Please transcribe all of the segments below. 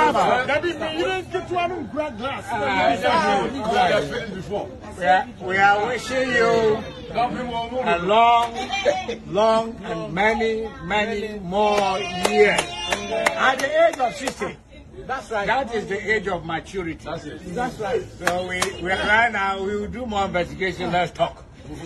That is, you don't get one glass. We are wishing you a long and many more years. At the age of 60. That's right. That is the age of maturity. That's right. So we right now we will do more investigation. Let's talk.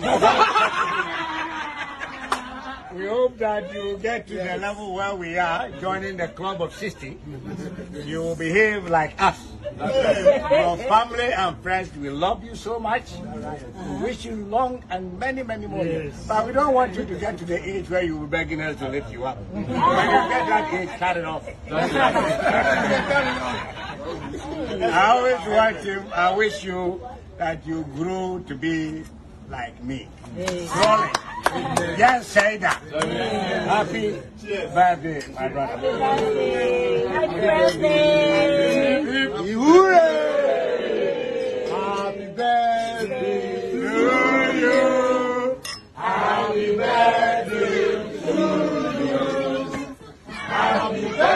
We hope that you will get to the level where we are, joining the club of 60. You will behave like us. Your family and friends, we love you so much. We wish you long and many more years. But we don't want you to get to the age where you will be begging us to lift you up. When you get that age, cut it off. I always want you, I wish you that you grow to be like me. Rolling. Just say that. Happy birthday, my brother. Happy birthday. Happy birthday to you. Happy birthday to you. Happy birthday.